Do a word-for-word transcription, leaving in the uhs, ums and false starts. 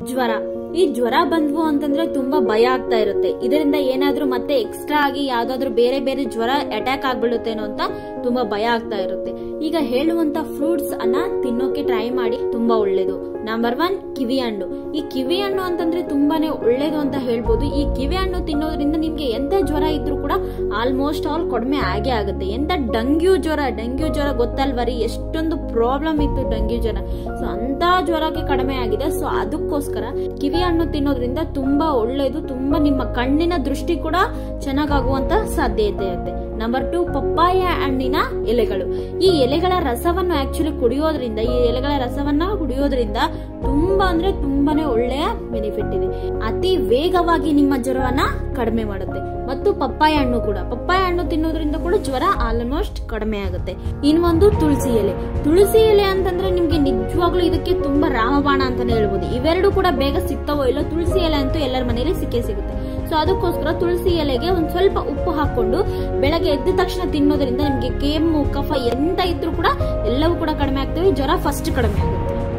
ಜ್ವರ. ಈ ಜ್ವರ ಬಂದ್ವು ಅಂತಂದ್ರೆ ತುಂಬಾ ಭಯ ಆಗ್ತಾ ಇರುತ್ತೆ. ಇದರಿಂದ ಏನಾದ್ರೂ ಮತ್ತೆ ಎಕ್ಸ್ಟ್ರಾ ಆಗಿ ಯಾವ್ದಾದ್ರು ಬೇರೆ ಬೇರೆ ಜ್ವರ ಅಟ್ಯಾಕ್ ಆಗ್ಬಿಡುತ್ತೇನೋ ಅಂತ ತುಂಬಾ ಭಯ ಆಗ್ತಾ ಇರುತ್ತೆ. ಈಗ ಹೇಳುವಂತ ಫ್ರೂಟ್ಸ್ ಅನ್ನ ತಿನ್ನೋಕೆ ಟ್ರೈ ಮಾಡಿ, ತುಂಬಾ ಒಳ್ಳೇದು. ನಂಬರ್ ಒನ್, ಕಿವಿ ಹಣ್ಣು. ಈ ಕಿವಿ ಹಣ್ಣು ಅಂತಂದ್ರೆ ತುಂಬಾನೇ ಒಳ್ಳೇದು ಅಂತ ಹೇಳ್ಬೋದು. ಈ ಕಿವಿ ಹಣ್ಣು ತಿನ್ನೋದ್ರಿಂದ ನಿಮ್ಗೆ ಎಂತ ಜ್ವರ ಇದ್ರೂ ಕೂಡ ಆಲ್ಮೋಸ್ಟ್ ಆಲ್ ಕಡಿಮೆ ಆಗೇ ಆಗುತ್ತೆ. ಎಂತ ಡೆಂಗ್ಯೂ ಜ್ವರ, ಡೆಂಗ್ಯೂ ಜ್ವರ ಗೊತ್ತಲ್ವರಿ, ಎಷ್ಟೊಂದು ಪ್ರಾಬ್ಲಮ್ ಇತ್ತು ಡೆಂಗ್ಯೂ ಜ್ವರ. ಸೊ ಅಂತ ಜ್ವರಕ್ಕೆ ಕಡಿಮೆ ಆಗಿದೆ. ಸೊ ಅದಕ್ಕೋಸ್ಕರ ಕಿವಿ ಹಣ್ಣು ತಿನ್ನೋದ್ರಿಂದ ತುಂಬಾ ಒಳ್ಳೇದು. ತುಂಬಾ ನಿಮ್ಮ ಕಣ್ಣಿನ ದೃಷ್ಟಿ ಕೂಡ ಚೆನ್ನಾಗಾಗುವಂತ ಸಾಧ್ಯತೆ ಇರುತ್ತೆ. ನಂಬರ್ ಟು, ಪಪ್ಪಾಯ ಹಣ್ಣಿನ ಎಲೆಗಳು. ಈ ಎಲೆಗಳ ರಸವನ್ನು ಆಕ್ಚುಲಿ ಕುಡಿಯೋದ್ರಿಂದ, ಈ ಎಲೆಗಳ ರಸವನ್ನ ಕುಡಿಯೋದ್ರಿಂದ ತುಂಬಾ ಅಂದ್ರೆ ತುಂಬಾನೇ ಒಳ್ಳೆಯ ಬೆನಿಫಿಟ್ ಇದೆ. ಅತಿ ವೇಗವಾಗಿ ನಿಮ್ಮ ಜ್ವರವನ್ನ ಕಡಿಮೆ ಮಾಡುತ್ತೆ. ಮತ್ತು ಪಪ್ಪಾಯ ಹಣ್ಣು ಕೂಡ, ಪಪ್ಪಾಯ ಹಣ್ಣು ತಿನ್ನೋದ್ರಿಂದ ಕೂಡ ಜ್ವರ ಆಲ್ಮೋಸ್ಟ್ ಕಡಿಮೆ ಆಗುತ್ತೆ. ಇನ್ನೊಂದು ತುಳಸಿ ಎಲೆ. ತುಳಸಿ ಎಲೆ ಅಂತಂದ್ರೆ ನಿಮ್ಗೆ ನಿಜವಾಗ್ಲೂ ಇದಕ್ಕೆ ತುಂಬಾ ರಾಮಬಾಣ ಅಂತಾನೆ ಹೇಳ್ಬೋದು. ಇವೆರಡು ಕೂಡ ಬೇಗ ಸಿಗ್ತಾವೋ ಇಲ್ಲ, ತುಳಸಿ ಎಲೆ ಅಂತೂ ಎಲ್ಲರ ಮನೆಯಲ್ಲಿ ಸಿಕ್ಕೇ ಸಿಗುತ್ತೆ. ಸೊ ಅದಕ್ಕೋಸ್ಕರ ತುಳಸಿ ಎಲೆಗೆ ಒಂದ್ ಸ್ವಲ್ಪ ಉಪ್ಪು ಹಾಕೊಂಡು ಬೆಳಗ್ಗೆ ಎದ್ದ ತಕ್ಷಣ ತಿನ್ನೋದ್ರಿಂದ ನಿಮ್ಗೆ ಕೆಮ್ಮು, ಕಫ ಎಂತ ಇದ್ರೂ ಕೂಡ ಎಲ್ಲವೂ ಕೂಡ ಕಡಿಮೆ ಆಗ್ತವೆ. ಜ್ವರ ಫಸ್ಟ್ ಕಡಿಮೆ ಆಗುತ್ತೆ.